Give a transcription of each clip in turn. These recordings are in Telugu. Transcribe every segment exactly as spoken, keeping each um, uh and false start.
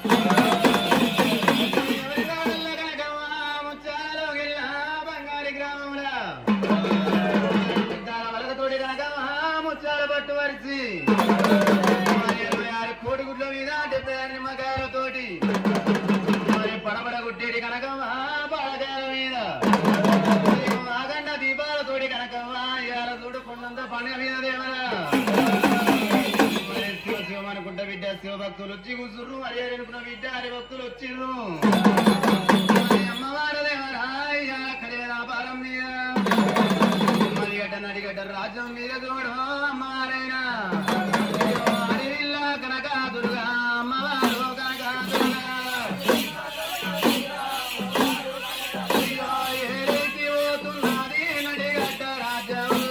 భక్తులు వచ్చి కూర్చుర్రు మరి అనుకున్న బిడ్డ హరి భక్తులు వచ్చిర్రు అమ్మవారు దేవరాయ అక్కడే వ్యాపారం మీద మరిగడ్డ నడిగడ్డ రాజ్యం మీద చూడు అమ్మవారైనా అడివిల్లా కనక దుర్గా అమ్మవారు కనక దుర్గా ఏ రీతి పోతున్నది నడిగడ్డ రాజ్యంలో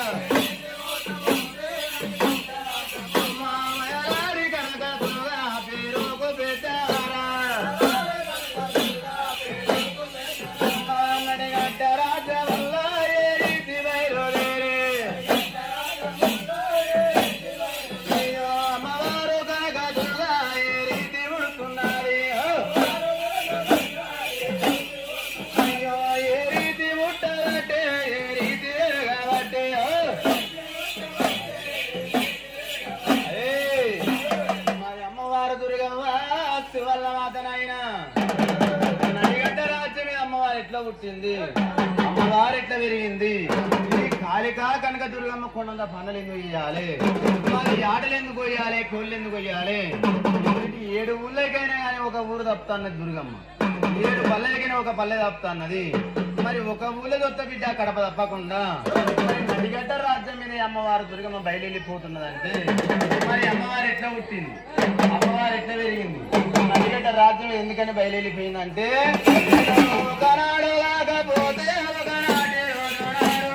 పుట్టింది అమ్మవారు ఎట్లా పెరిగింది కాళికా కనక దుర్గమ్మ కొండంత పనులు ఎందుకు చేయాలి మరి ఆటలు ఎందుకు కొయ్యాలి కోళ్ళు ఎందుకు కొయ్యాలి ఏడు ఊళ్ళకైనా కానీ ఒక ఊరు తప్పుతా అన్నది దుర్గమ్మ ఏడు పల్లెలకైనా ఒక పల్లె తప్పుతా అన్నది మరి ఒక ఊళ్ళో దొత్త బిడ్డ కడప తప్పకుండా మరి నడిగడ్డ రాజ్యం మీద అమ్మవారు దుర్గమ్మ బయలుదేరిపోతున్నదంటే మరి అమ్మవారు ఎట్లా పుట్టింది అమ్మవారు ఎట్లా పెరిగింది నడిగడ్డ రాజ్యం ఎందుకని బయలుదేరిపోయిందంటే ఒకనాడు కాకపోతే ఒకనాడే ఒకనాడు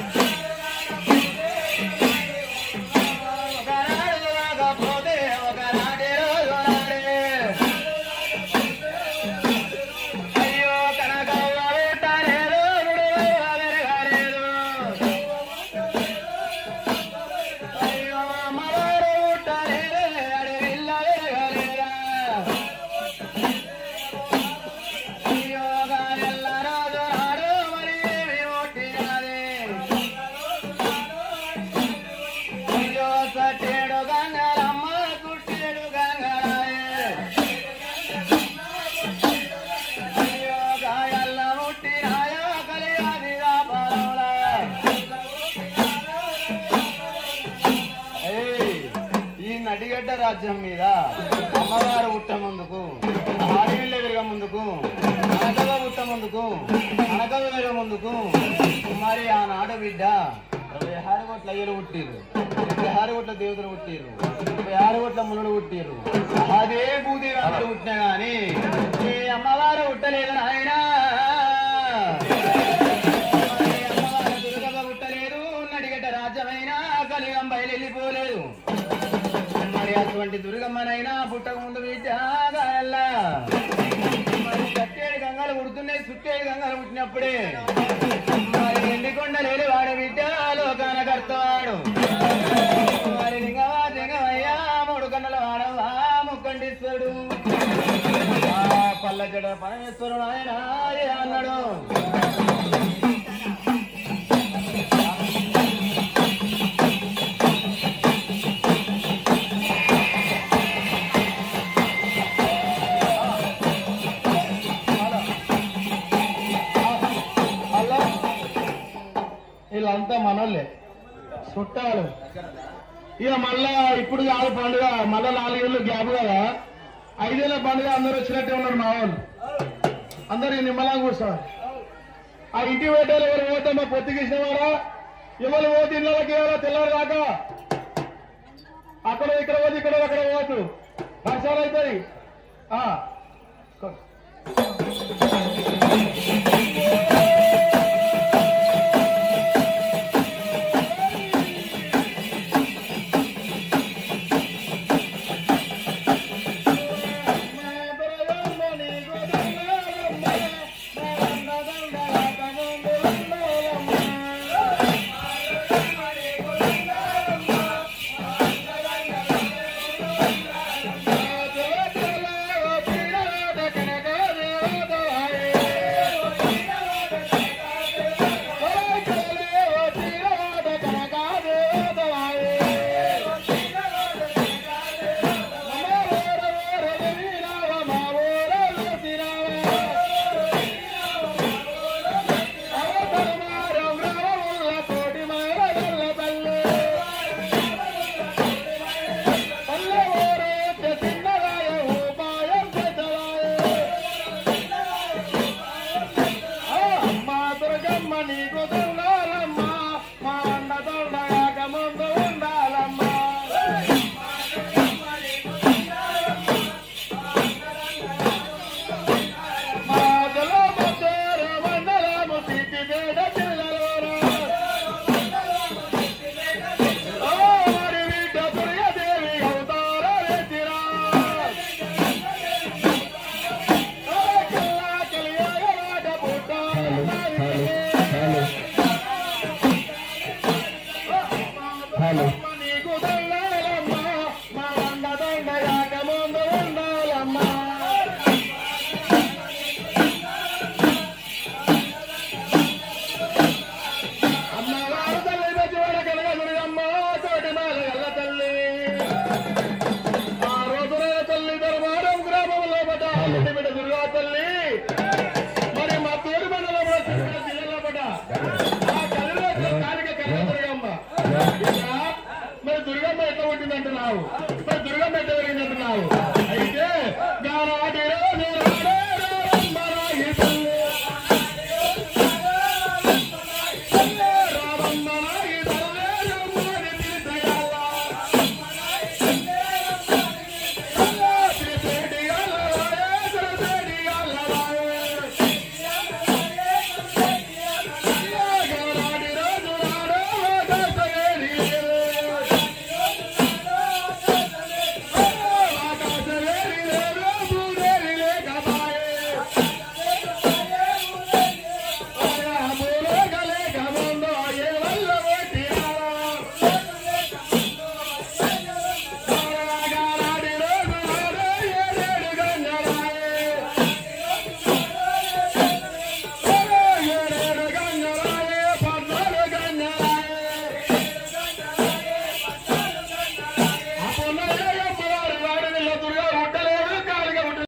ఒకనాడు కాకపోతే ఒకనాడే ఒకనాడే అయ్యో కనకవ్వ పెట్టలేదు పెరగలేదు అయ్యో అమ్మవారు పుట్టలేదు అడవిల్ల పెరగలేదా అయ్యో గారెల్ల రాజు నాడు మరి పుట్టినది అయ్యో సట్టేడు గంగరమ్మ కుట్టేడు గంగరాయే అయ్యో గాయల్ల పుట్టినాయో కలియాది వ్యాపారంలా ఈ నడిగడ్డ రాజ్యం మీద అమ్మవారు పుట్ట ముందుకు ఆడవిల్ల విరగ ముందుకు అనకవ పుట్ట ముందుకు అనకవ విరగ ముందుకు మరి ఆనాడు బిడ్డ ఇరవై ఆరు కోట్ల అయ్యలు పుట్టిర్రు ఇరవై ఆరు కోట్ల దేవతలు పుట్టిర్రు ఇరవై ఆరు కోట్ల మునులు పుట్టిర్రు అదే భూదేవి అందరూ పుట్టినా గాని ఈ అమ్మవారు పుట్టలేదు నాయనా అమ్మవారు దుర్గమ్మ పుట్టలేదు నడిగడ్డ రాజ్యమైనా కలిగం బయలుపోలేదు మరి అటువంటి దుర్గమ్మనైనా పుట్టక ముందు బిడ్డ గాయల్లా మరి కట్టేడు గంగలు పుడుతున్నాయి చుట్టేడు గంగలు పుట్టినప్పుడే మరి ఎండికొండ లేని వాడు బిడ్డ లోకాన కర్తవాడు మరి లింగవా లింగమయ్యా మూడు కన్నుల వాడవా ముక్కండిస్తాడు ఆ పల్లెజడ పరమేశ్వరుడు ఆయన అన్నాడు వీళ్ళంతా మనోళ్ళే చుట్టాలు ఇక మళ్ళా ఇప్పుడు కాదు పండుగ మళ్ళా నాలుగేళ్ళు గ్యాప్ కదా ఐదేళ్ల పండుగ అందరూ వచ్చినట్టే ఉన్నారు మా వాళ్ళు అందరు నిమ్మలా కూర్చోవాలి ఆ ఇంటి వేటలు ఎవరు పోతే మా పొత్తికిసిన వారా ఎవరు పోతే ఇళ్ళకి ఎవరో తెల్లారు దాకా అక్కడ ఇక్కడ పోతే ఇక్కడ అక్కడ పోతు వర్షాలు అవుతాయి దుర్గమ్మ ఎట్లా పుట్టిందంటున్నావు మరి దుర్గమ్మ ఎట్లా పెరిగిందంటున్నావు అయితే గానాటిలో నేను